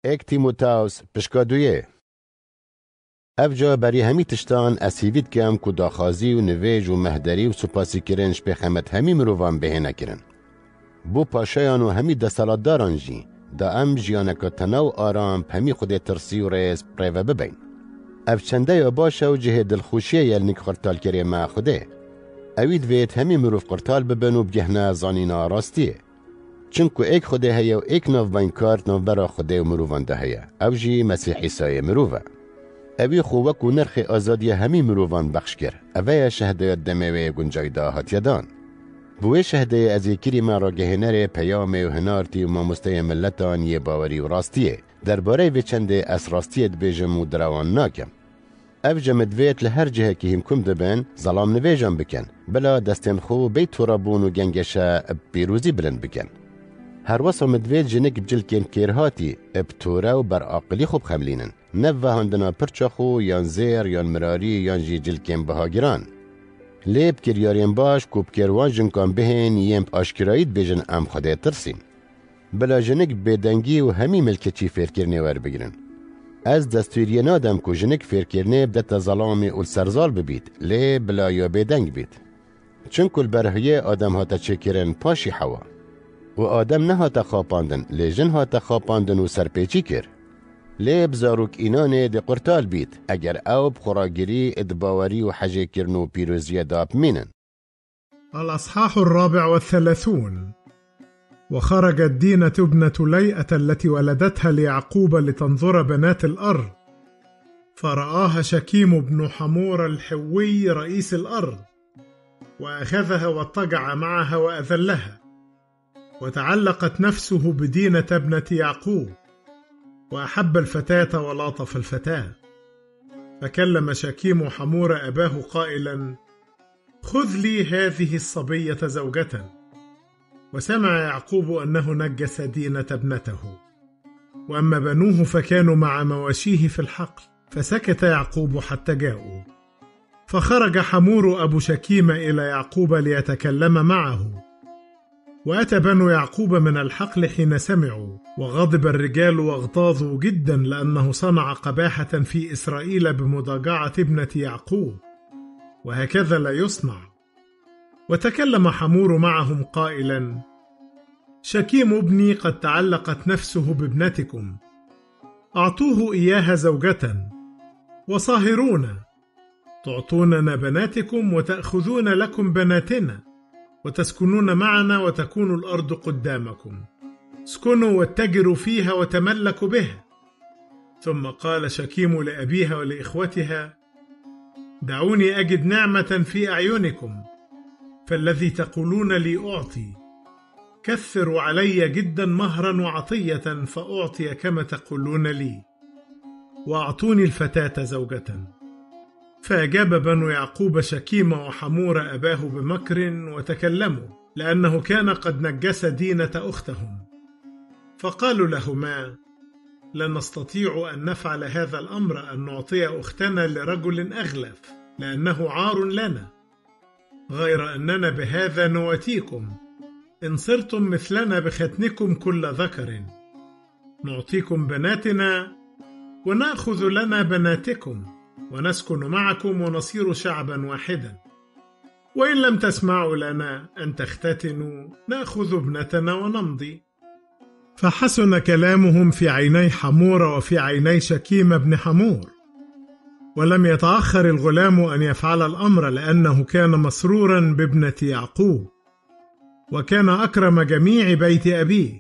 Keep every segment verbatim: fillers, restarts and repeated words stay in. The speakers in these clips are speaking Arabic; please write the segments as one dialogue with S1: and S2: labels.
S1: ایک تیموتاوس پشکادویه. افجا بری همی تشتان اسیوید کم که داخازی و نویج و مهدری و سپاسی کرنش به خمت همی مروان به نکرن. بو پاشایان و همی دستالاتداران جی دا ام جیانکا تناو آرام همی خود ترسی و ریز پریوه ببین. اف چنده یا باشه و جه دلخوشیه یلنک خورتال کری ما خوده. اوید وید همی مروف قرطال ببن و بگهنه زانینا راستیه. چونکو ایک خوده هیا و ایک ناف بین کارت ناف برا خوده و مروفانده هیا. او جی مسیحی سایه مروفه. اوی خوبک و نرخ آزادی همی مروفان بخش کر. اوی شهده دموی گنجایده هاتیدان. بوی شهده از یکیری ما را گهنر پیام و هنارتی و مامسته ملتان یه باوری و راستیه. درباره و چنده از راستیت بیجم و دروان ناکم. اف جمدویت لهر جهه که هم کم دبن ظلام نویجم بکن. بلا دستن خو بی تورابون و گنگشه بیروزی بلند بکن. هر وصا مدویت جنک بجلکن کیرهاتی ابتوره و بر عاقلی خوب خملینن. نوه هندنا پرچخو یان زیر یان مراری یان جی جلکن بهاگران. لیب کریارین باش کوب کروان جنکان بهن یم آشکرایید بیجن ام خوده ترسین. بلا جنک بدنگی و همی ملکچی فیرکرنه ور بگیرن. از دستوریه نادم که جنک فیرکرنه بدت ظلامی اول سرزال ببید لی بلا یا بدنگ بید. چون کل برهیه آدم ها تا چکرن پاشی حوا. و آدم نه ها تا خواباندن لی جن ها تا خواباندن و سرپیچی کر. لی بزاروک اینانه دی قرطال بید اگر او بخوراگیری ادباوری و حجه کرنو پیروزیه داب مینن.
S2: الأصحاح الرابع والثلاثون. وخرجت دينة ابنة ليئة التي ولدتها ليعقوب لتنظر بنات الأرض، فرآها شكيم بن حمور الحوي رئيس الأرض، وأخذها واضطجع معها وأذلها، وتعلقت نفسه بدينة ابنة يعقوب، وأحب الفتاة ولاطف الفتاة. فكلم شكيم حمور أباه قائلا: خذ لي هذه الصبية زوجة. وسمع يعقوب أنه نجس دينة ابنته. وأما بنوه فكانوا مع مواشيه في الحقل، فسكت يعقوب حتى جاءوا. فخرج حمور أبو شكيم إلى يعقوب ليتكلم معه. وأتى بنو يعقوب من الحقل حين سمعوا، وغضب الرجال واغتاظوا جدا لأنه صنع قباحة في إسرائيل بمضاجعة ابنة يعقوب، وهكذا لا يصنع. وتكلم حمور معهم قائلا: شكيم ابني قد تعلقت نفسه بابنتكم، أعطوه إياها زوجة، وصاهرونا، تعطوننا بناتكم وتأخذون لكم بناتنا، وتسكنون معنا وتكون الأرض قدامكم، اسكنوا واتجروا فيها وتملكوا بها. ثم قال شكيم لأبيها ولإخوتها: دعوني أجد نعمة في أعينكم، فالذي تقولون لي أعطي، كثروا علي جدا مهرا وعطية فأعطي كما تقولون لي، وأعطوني الفتاة زوجة. فأجاب بنو يعقوب شكيم وحمور أباه بمكر وتكلموا، لأنه كان قد نجس دينة أختهم. فقالوا لهما: لا نستطيع أن نفعل هذا الأمر، أن نعطي أختنا لرجل أغلف، لأنه عار لنا، غير أننا بهذا نواتيكم إن صرتم مثلنا بختنكم كل ذكر، نعطيكم بناتنا ونأخذ لنا بناتكم، ونسكن معكم ونصير شعبا واحدا. وإن لم تسمعوا لنا أن تختتنوا نأخذ ابنتنا ونمضي. فحسن كلامهم في عيني حمور وفي عيني شكيم بن حمور. ولم يتأخر الغلام أن يفعل الأمر، لأنه كان مسرورا بابنة يعقوب، وكان أكرم جميع بيت أبيه.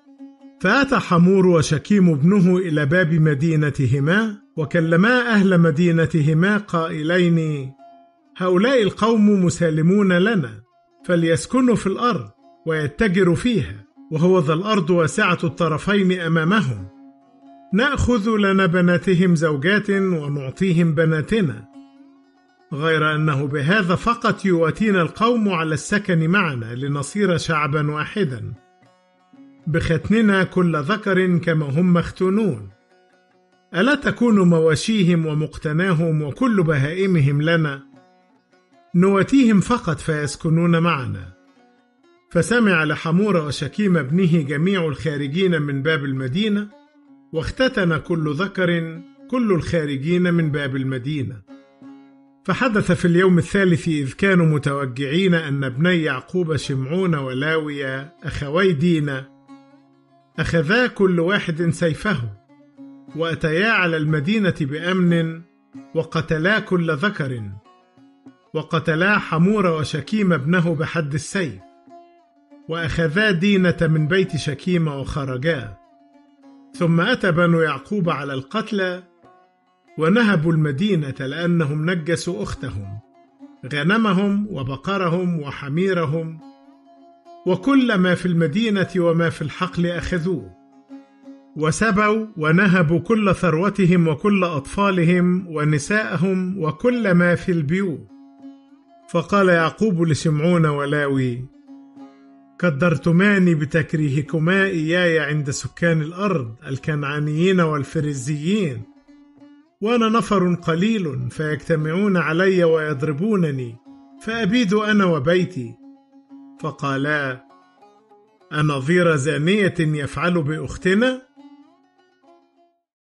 S2: فأتى حمور وشكيم ابنه إلى باب مدينتهما، وكلما أهل مدينتهما قائلين: هؤلاء القوم مسالمون لنا، فليسكنوا في الأرض ويتجروا فيها، وهو ذا الأرض واسعة الطرفين أمامهم، نأخذ لنا بناتهم زوجات ونعطيهم بناتنا، غير أنه بهذا فقط يواتينا القوم على السكن معنا لنصير شعبا واحدا، بختننا كل ذكر كما هم مختونون. ألا تكون مواشيهم ومقتناهم وكل بهائمهم لنا؟ نواتيهم فقط فيسكنون معنا. فسمع لحمور وشكيم ابنه جميع الخارجين من باب المدينة، واختتن كل ذكر كل الخارجين من باب المدينة. فحدث في اليوم الثالث إذ كانوا متوجعين أن ابني يعقوب شمعون ولاوي أخوي دينا أخذا كل واحد سيفه، وأتيا على المدينة بأمن وقتلا كل ذكر، وقتلا حمور وشكيم ابنه بحد السيف، وأخذا دينة من بيت شكيم وخرجا. ثم أتى بنو يعقوب على القتلى ونهبوا المدينة لأنهم نجسوا أختهم، غنمهم وبقرهم وحميرهم وكل ما في المدينة وما في الحقل أخذوه، وسبوا ونهبوا كل ثروتهم وكل أطفالهم ونساءهم وكل ما في البيوت. فقال يعقوب لشمعون ولاوي: قدرتماني بتكريهكما إياي عند سكان الأرض الكنعانيين والفريزيين، وأنا نفر قليل فيجتمعون علي ويضربونني، فأبيد أنا وبيتي. فقالا: أنظير زانية يفعل بأختنا؟